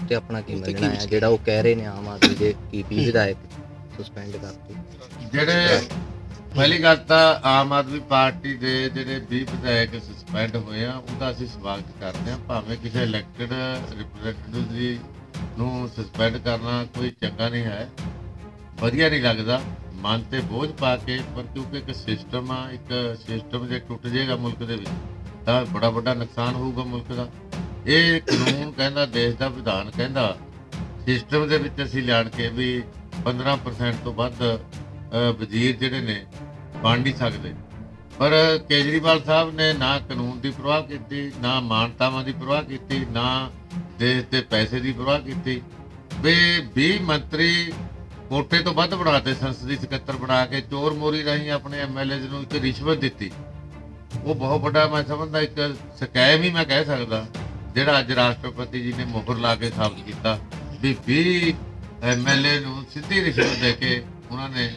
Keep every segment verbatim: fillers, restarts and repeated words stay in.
ਉੱਤੇ ਆਪਣਾ ਕੀ ਮੰਨਣਾ ਹੈ ਜਿਹੜਾ ਉਹ ਕਹਿ ਰਹੇ ਨੇ ਆਮ ਆਦਮੀ ਦੇ ਕੀ ਵੀਹ ਵਿਧਾਇਕ ਸਸਪੈਂਡ ਕਰਤੇ? ਜਿਹੜੇ ਪਹਿਲੀ ਗੱਲ ਤਾਂ ਆਮ ਆਦਮੀ ਪਾਰਟੀ ਦੇ ਜਿਹੜੇ ਵੀਹ ਵਿਧਾਇਕ ਸਸਪੈਂਡ ਹੋਏ ਆ ਉਹਦਾ ਅਸੀਂ ਸਵਾਗਤ ਕਰਦੇ ਹਾਂ। ਭਾਵੇਂ ਕਿਸੇ ਇਲੈਕਟਡ ਰਿਪਰੈਜ਼ੈਂਟੇਟਿਵ ਦੀ ਨੂੰ ਸਸਪੈਂਡ ਕਰਨਾ ਕੋਈ ਚੰਗਾ ਨਹੀਂ ਹੈ, ਵਧੀਆ ਨਹੀਂ ਲੱਗਦਾ, ਮਨ ਤੇ ਬੋਝ ਪਾ ਕੇ। ਪਰ ਕਿਉਂਕਿ ਇੱਕ ਸਿਸਟਮ ਆ, ਇੱਕ ਸਿਸਟਮ ਜੇ ਟੁੱਟ ਜਾਏਗਾ ਮੁਲਕ ਦੇ ਵਿੱਚ ਤਾਂ ਬੜਾ ਵੱਡਾ ਨੁਕਸਾਨ ਹੋਊਗਾ ਮੁਲਕ ਦਾ। ਇਹ ਕਾਨੂੰਨ ਕਹਿੰਦਾ, ਦੇਸ਼ ਦਾ ਵਿਧਾਨ ਕਹਿੰਦਾ ਸਿਸਟਮ ਦੇ ਵਿੱਚ ਅਸੀਂ ਲਿਆਣ ਕੇ ਵੀ ਪੰਦਰਾਂ ਪਰਸੈਂਟ ਤੋਂ ਵੱਧ ਵਜ਼ੀਰ ਜਿਹੜੇ ਨੇ ਬਣ ਨਹੀਂ ਸਕਦੇ। ਪਰ ਕੇਜਰੀਵਾਲ ਸਾਹਿਬ ਨੇ ਨਾ ਕਾਨੂੰਨ ਦੀ ਪਰਵਾਹ ਕੀਤੀ, ਨਾ ਮਾਨਤਾਵਾਂ ਦੀ ਪਰਵਾਹ ਕੀਤੀ, ਨਾ ਦੇਸ਼ ਦੇ ਪੈਸੇ ਦੀ ਪਰਵਾਹ ਕੀਤੀ। ਵੀ ਵੀਹ ਮੰਤਰੀ ਕੋਟੇ ਤੋਂ ਵੱਧ ਬਣਾਤੇ, ਸੰਸਦੀ ਸਕੱਤਰ ਬਣਾ ਕੇ ਚੋਰ ਮੋਰੀ ਰਾਹੀਂ ਆਪਣੇ ਐਮ ਐਲ ਏ ਨੂੰ ਇੱਕ ਰਿਸ਼ਵਤ ਦਿੱਤੀ। ਉਹ ਬਹੁਤ ਵੱਡਾ ਮੈਂ ਸਮਝਦਾ ਇੱਕ ਸਕੈਮ ਹੀ ਮੈਂ ਕਹਿ ਸਕਦਾ, ਜਿਹੜਾ ਅੱਜ ਰਾਸ਼ਟਰਪਤੀ ਜੀ ਨੇ ਮੁਹਰ ਲਾ ਕੇ ਸਾਬਤ ਕੀਤਾ ਵੀ ਵੀਹ ਐਮ ਐਲ ਏ ਨੂੰ ਸਿੱਧੀ ਰਿਸ਼ਵਤ ਦੇ ਕੇ ਉਹਨਾਂ ਨੇ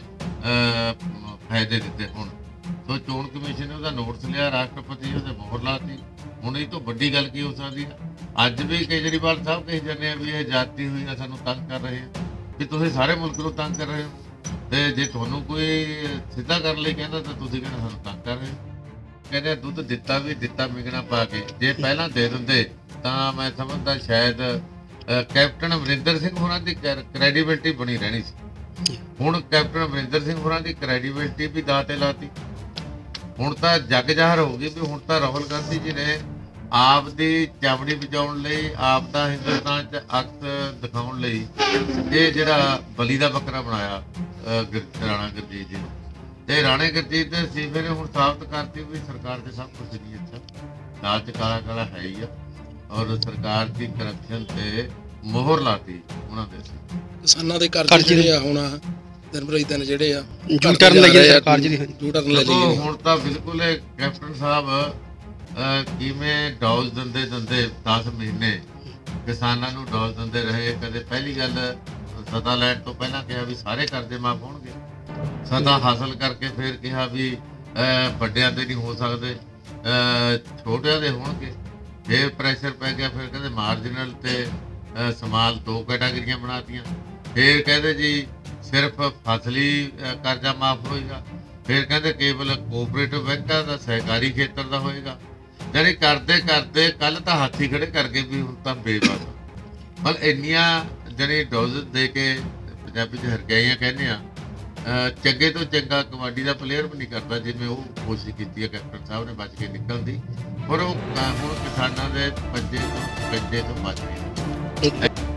ਫਾਇਦੇ ਦਿੱਤੇ। ਹੁਣ ਸੋ ਚੋਣ ਕਮਿਸ਼ਨ ਨੇ ਉਹਦਾ ਨੋਟਿਸ ਲਿਆ, ਰਾਸ਼ਟਰਪਤੀ ਉਹਦੇ ਮੁਹਰ ਲਾਤੀ। ਹੁਣ ਇਹ ਤੋਂ ਵੱਡੀ ਗੱਲ ਕੀ ਹੋ ਸਕਦੀ ਹੈ? ਅੱਜ ਵੀ ਕੇਜਰੀਵਾਲ ਸਾਹਿਬ ਕਹੀ ਜਾਂਦੇ ਆ ਵੀ ਇਹ ਜਾਤੀ ਹੋਈ ਆ, ਸਾਨੂੰ ਤੰਗ ਕਰ ਰਹੇ ਆ, ਵੀ ਤੁਸੀਂ ਸਾਰੇ ਮੁਲਕ ਨੂੰ ਤੰਗ ਕਰ ਰਹੇ ਹੋ। ਤੇ ਜੇ ਤੁਹਾਨੂੰ ਕੋਈ ਸਿੱਧਾ ਕਰਨ ਲਈ ਕਹਿੰਦਾ ਤਾਂ ਤੁਸੀਂ ਕਹਿੰਦੇ ਸਾਨੂੰ ਤੰਗ ਕਰ ਰਹੇ ਹੋ। ਕਹਿੰਦੇ ਦੁੱਧ ਦਿੱਤਾ ਵੀ ਦਿੱਤਾ ਮਿੰਗਣਾ ਪਾ ਕੇ। ਜੇ ਪਹਿਲਾਂ ਦੇ ਦਿੰਦੇ ਤਾਂ ਮੈਂ ਸਮਝਦਾ ਸ਼ਾਇਦ ਕੈਪਟਨ ਅਮਰਿੰਦਰ ਸਿੰਘ ਹੋਰਾਂ ਦੀ ਕ੍ਰੈਡੀਬਿਲਿਟੀ ਬਣੀ ਰਹਿਣੀ ਸੀ। ਹੁਣ ਕੈਪਟਨ ਅਮਰਿੰਦਰ ਸਿੰਘ ਹੋਰਾਂ ਦੀ ਕ੍ਰੈਡੀਬਿਲਿਟੀ ਵੀ ਦਾਅ ਤੇ ਲਾਤੀ। ਹੁਣ ਤਾਂ ਜੱਗ ਜ਼ਾਹਰ ਹੋ ਗਈ ਵੀ ਹੁਣ ਤਾਂ ਰਾਹੁਲ ਗਾਂਧੀ ਜੀ ਨੇ ਆਪ ਦੀ ਚਾਵੜੀ ਬਚਾਉਣ ਲਈ, ਆਪ ਦਾ ਹਿੰਦੁਸਤਾਨ 'ਚ ਅਕਸ ਦਿਖਾਉਣ ਲਈ ਇਹ ਜਿਹੜਾ ਬਲੀ ਦਾ ਬੱਕਰਾ ਬਣਾਇਆ ਰਾਣਾ ਗੁਰਜੀਤ ਜੀ। ਤੇ ਰਾਣੇ ਗੁਰਜੀਤ ਦੇ ਸੀਫੇ ਨੇ ਹੁਣ ਸਾਬਤ ਕਰਤੀ ਵੀ ਸਰਕਾਰ ਦੇ ਸਭ ਕੁਝ ਨਹੀਂ ਅੱਛਾ, ਦਾਲ 'ਚ ਕਾਲਾ ਕਾਲਾ ਹੈ ਹੀ ਆ। ਔਰ ਸਰਕਾਰ ਦੀ ਕਰਪਸ਼ਨ ਤੇ ਮੋਹਰ ਲਾਤੀ ਉਹਨਾਂ ਦੇ। ਕਿਸਾਨਾਂ ਦੇ ਕਰਜ਼ੇ ਜਿਹੜੇ ਆ ਹੁਣ ਦਿਨ ਭਰ ਦਿਨ ਜਿਹੜੇ ਆ ਜੂ ਟਰਨ ਲਈ ਸਰਕਾਰ ਜਿਹੜੀ ਜੂ ਟਰਨ ਲੈ ਲਈ। ਹੁਣ ਤਾਂ ਬਿਲਕੁਲ ਕੈਪਟਨ ਸਾਹਿਬ ਕਿਵੇਂ ਡੌਜ਼ ਦਿੰਦੇ ਦਿੰਦੇ ਦਸ ਮਹੀਨੇ ਕਿਸਾਨਾਂ ਨੂੰ ਡੌਜ਼ ਦਿੰਦੇ ਰਹੇ। ਕਦੇ ਪਹਿਲੀ ਗੱਲ ਸਤਾ ਲੈਣ ਤੋਂ ਪਹਿਲਾਂ ਕਿਹਾ ਵੀ ਸਾਰੇ ਕਰਜ਼ੇ ਮਾਫ ਹੋਣਗੇ, ਸਤਾ ਹਾਸਲ ਕਰਕੇ ਫਿਰ ਕਿਹਾ ਵੀ ਵੱਡਿਆਂ ਦੇ ਨਹੀਂ ਹੋ ਸਕਦੇ, ਛੋਟਿਆਂ ਦੇ ਹੋਣਗੇ। ਫਿਰ ਪ੍ਰੈਸ਼ਰ ਪੈ ਗਿਆ, ਫਿਰ ਕਹਿੰਦੇ ਮਾਰਜਨਲ ਤੇ ਸਮਾਲ ਦੋ ਕੈਟਾਗਰੀਆਂ ਬਣਾਤੀਆਂ। ਫਿਰ ਕਹਿੰਦੇ ਜੀ ਸਿਰਫ ਫਸਲੀ ਕਰਜ਼ਾ ਮਾਫ ਹੋਏਗਾ। ਫਿਰ ਕਹਿੰਦੇ ਕੇਵਲ ਕੋਆਪਰੇਟਿਵ ਬੈਂਕਾਂ ਦਾ, ਸਹਿਕਾਰੀ ਖੇਤਰ ਦਾ ਹੋਏਗਾ। ਜਾਨੀ ਕਰਦੇ ਕਰਦੇ ਕੱਲ ਤਾਂ ਹਾਥੀ ਖੜੇ ਕਰਕੇ ਵੀ ਹੁਣ ਤਾਂ ਬੇਬਸ। ਪਰ ਇੰਨੀਆਂ ਜਾਨੀ ਡੋਜ਼ ਦੇ ਕੇ ਪੰਜਾਬੀ 'ਚ ਹਰਜਾਈਆਂ ਕਹਿੰਦੇ ਆ, ਚੰਗੇ ਤੋਂ ਚੰਗਾ ਕਬੱਡੀ ਦਾ ਪਲੇਅਰ ਵੀ ਨਹੀਂ ਕਰਦਾ ਜਿਵੇਂ ਉਹ ਕੋਸ਼ਿਸ਼ ਕੀਤੀ ਹੈ ਕੈਪਟਨ ਸਾਹਿਬ ਨੇ ਬਚ ਕੇ ਨਿਕਲਣ ਦੀ। ਪਰ ਉਹ ਹੁਣ ਕਿਸਾਨਾਂ ਦੇ ਪੰਜੇ ਤੋਂ ਕੰਜੇ ਤੋਂ ਬਚ ਗਏ।